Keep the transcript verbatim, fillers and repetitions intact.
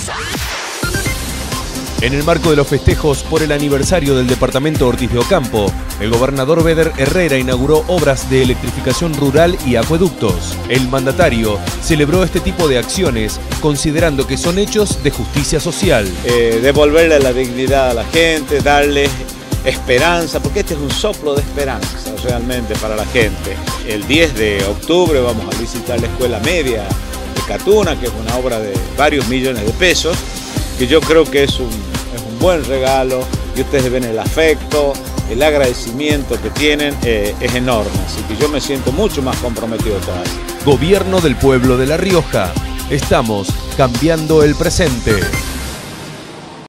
En el marco de los festejos por el aniversario del departamento Ortiz de Ocampo, el gobernador Beder Herrera inauguró obras de electrificación rural y acueductos. El mandatario celebró este tipo de acciones considerando que son hechos de justicia social. Eh, devolverle la dignidad a la gente, darle esperanza, porque este es un soplo de esperanza realmente para la gente. El diez de octubre vamos a visitar la escuela media de Catuna, que es una obra de varios millones de pesos, que yo creo que es un, es un buen regalo, y ustedes ven el afecto, el agradecimiento que tienen, eh, es enorme, así que yo me siento mucho más comprometido todavía. Gobierno del Pueblo de La Rioja. Estamos cambiando el presente.